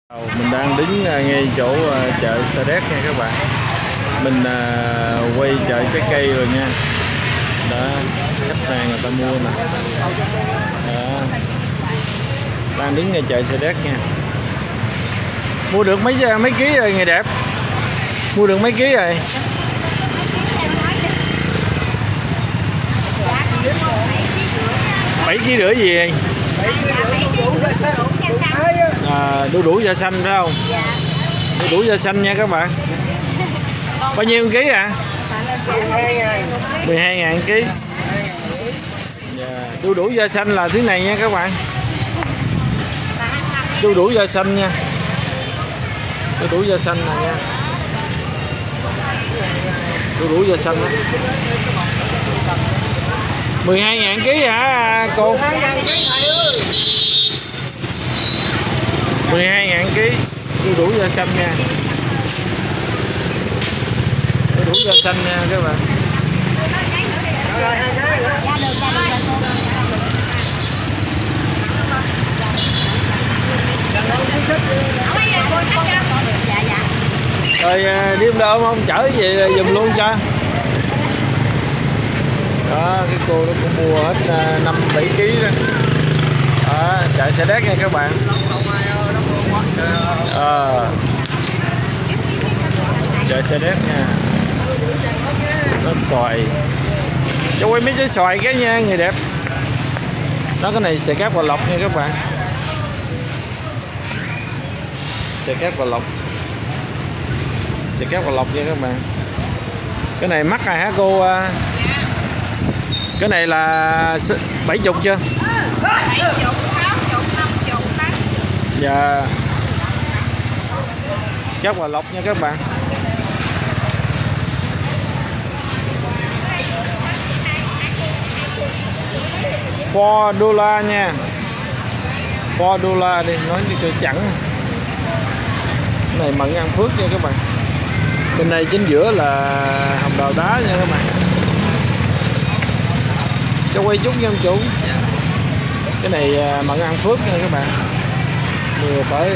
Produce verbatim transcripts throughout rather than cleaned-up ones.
Mình đang đứng ngay chỗ chợ Sa Đéc nha các bạn. Mình quay chợ trái cây rồi nha. Đó, khách hàng người ta mua nè. Đó. Đang đứng ngay chợ Sa Đéc nha. Mua được mấy mấy ký rồi người đẹp? Mua được mấy ký rồi? bảy ký rưỡi gì vậy? À, đu đủ da xanh phải không? Đu đủ da xanh nha các bạn. Bao nhiêu ký ạ? À? mười hai ngàn ký. Yeah. Đu đủ da xanh là thứ này nha các bạn. Đu đủ da xanh nha. Đu đủ da xanh này nha. Đu đủ da xanh đó. mười hai ngàn ký hả cô? mười hai ngàn ký đu đủ da xanh nha. Đu đủ da xanh nha các bạn. Rồi đi hôm đâu không chở về giùm luôn cho. Đó, cái cô nó cũng mua hết năm bảy ký đó. Đó, chợ Sa Đéc nha các bạn. À, chợ Sa Đéc nha. Nó xoài. Cho quay mấy trái xoài cái nha người đẹp. Đó, cái này xà cát Hòa Lộc nha các bạn. Xà cát Hòa Lộc. Xà cát Hòa Lộc nha các bạn. Cái này mắc rồi hả cô? Cái này là bảy mươi chưa? Dạ. Cát Hòa Lộc nha các bạn. bốn đô la nha. bốn đô la đi, nói cho chẳng. Cái này mận ăn Phước nha các bạn. Bên này chính giữa là hồng đào đá nha các bạn. Cho quay chút nha em chủ. Cái này mận ăn Phước nha các bạn. Mưa tới.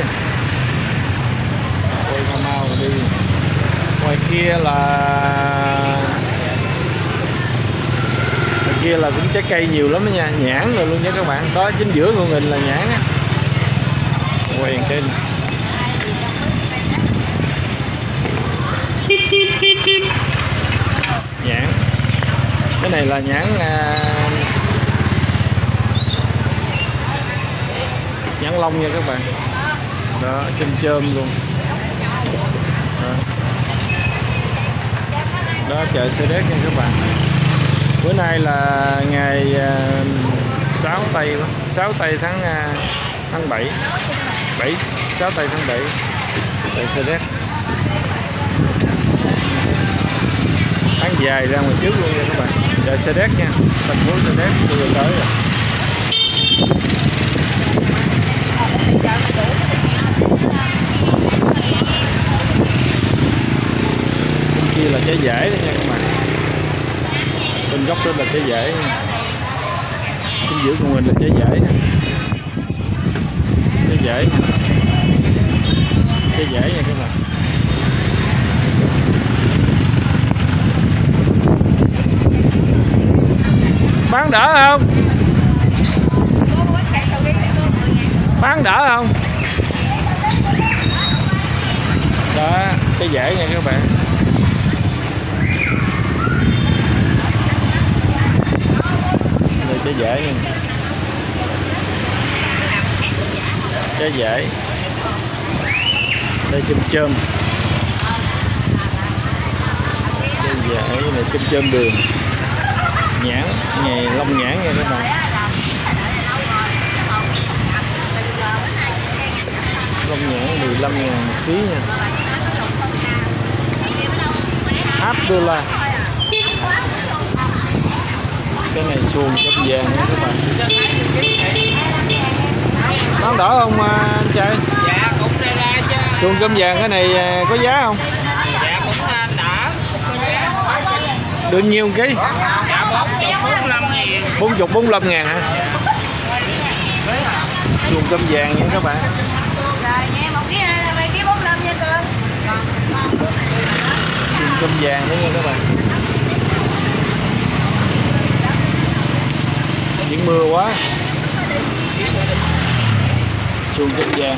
Quay mau mau đi. Ngoài kia là ngoài kia là cũng trái cây nhiều lắm đó nha, nhãn rồi luôn nha các bạn. Đó chính giữa của mình là nhãn á. Quay trên. Nhãn. Cái này là nhãn nhãn long nha các bạn. Đó, chôm chôm luôn. Đó, đó chợ Sa Đéc nha các bạn. Bữa nay là ngày sáu tây sáu tây tháng tháng bảy. bảy sáu tây tháng bảy. Chợ Sa Đéc. Tháng dài ra ngoài trước luôn nha các bạn. Chợ Sa Đéc nha, thành phố Sa Đéc vừa tới rồi. Bên kia là trái dẻ đó nha các bạn. Bên góc đó là trái dẻ nha. Bên giữa của mình là trái dẻ nha. Trái dẻ nha. Trái dẻ nha các bạn. Bán đỡ không? Bán đỡ không? Đó, cái dễ nha các bạn. Đây cái dễ nha. Cái dễ. Đây chôm chôm. Cái dễ này chôm chôm đường. Nhãn, ngày long nhãn nha các bạn. Long nhãn mười lăm ngàn một ký nha. Áp đô la. Cái này xuồng cơm vàng nha các bạn. Bán đỏ không anh trai? Dạ cũng ra ra chứ. Xuồng cơm vàng cái này có giá không? Dạ cũng đỏ. Được nhiêu ký? Dạ bốn mươi, bốn mươi lăm ngàn. bốn mươi, bốn mươi lăm ngàn hả? Xuồng cơm vàng nha các bạn. Rồi nghe một cái cơm vàng nữa nha các bạn. Những mưa quá. Chuông cơm vàng.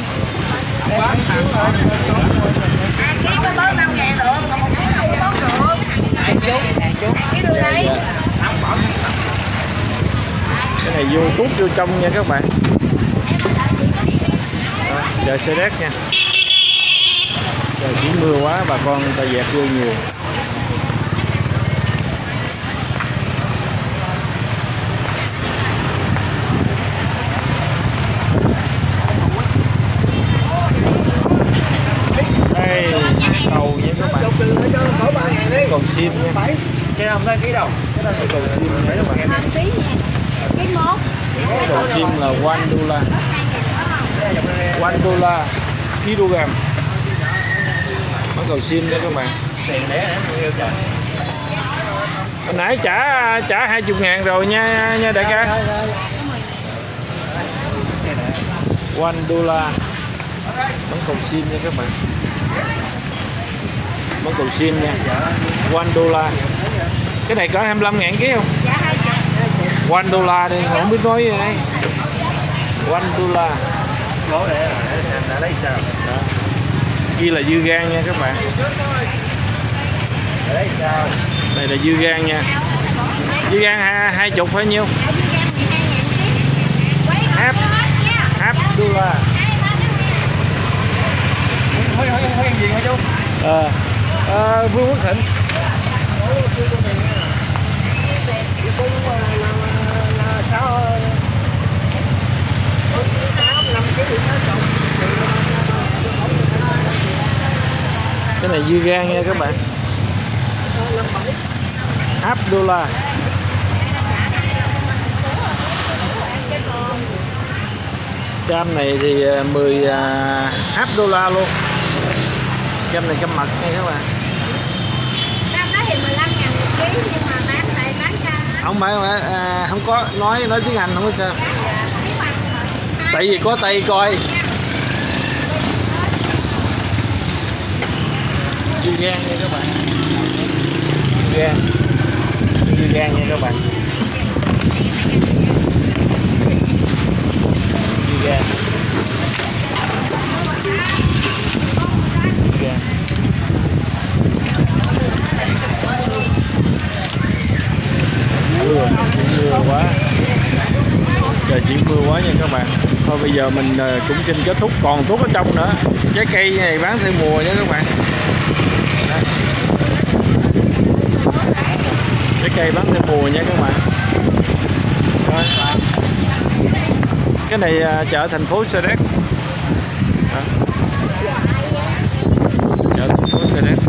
Cái này vô tút vô trong nha các bạn. Đó, chợ Sa Đéc nha. Trời chỉ mưa quá, bà con người ta dẹp vô nhiều. Đây, cầu nha các bạn. Cầu sim nha. Cái không thấy ký đâu. Cái cầu sim nha các bạn. Cái mốt. Cầu sim là one đô la. one đô la kg. Món cầu sim nha các bạn. Tiền để em trời. Hồi nãy trả trả hai mươi ngàn rồi nha nha đại ca. one đô la. Món cầu sim nha các bạn. Món cầu sim nha. one đô la. Cái này có hai mươi lăm ngàn ký không? one đô la đi, không biết nói gì đây. one đô la. Lỗ để đã lấy sao? Đó. Ghi là dưa gan nha các bạn. Lấy sao? Đây là dưa gan nha. Dưa gan hai, hai chục phải nhiêu? Half, half đô la. Hơi hơi hơi gì hả chú? Ờ, à, Vương Quốc Thịnh. Cái này dưa gan nha các bạn. Half đô la. Cam này thì mười uh, half đô la luôn. Cam này cam mật nha các bạn. Cam đó thì mười lăm ngàn một ký nhưng mà bán tại bán ra. Không phải mà à, không có nói nói tiếng Anh không có sao. Tại vì có tay coi. Dưa gan nha các bạn. Dưa gan. Dưa gan nha các bạn. Dưa gan. Dưa gan. Mưa, mưa quá. Trời chỉ mưa quá nha các bạn. Thôi bây giờ mình cũng xin kết thúc, còn thuốc ở trong nữa. Trái cây này bán theo mùa nha các bạn. Đó. Trái cây bán theo mùa nha các bạn. Rồi. Cái này chợ thành phố Sa Đéc. Đó. Chợ thành phố Sa Đéc.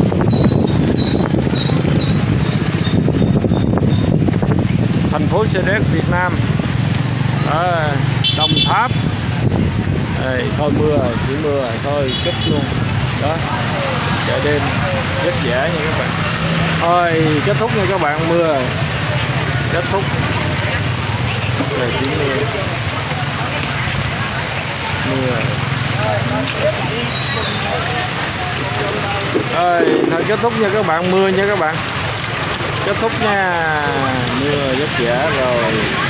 Thành phố Sa Đéc Việt Nam. Đó, Đồng Tháp. Đây, thôi mưa rồi, chỉ mưa rồi, thôi kết luôn. Đó, chợ đêm rất dễ nha các bạn. Thôi kết thúc nha các bạn, mưa rồi. Kết thúc. Rồi chỉ mưa. Mưa rồi. Rồi, thôi kết thúc nha các bạn, mưa nha các bạn. Kết thúc nha. Mưa rất dễ rồi.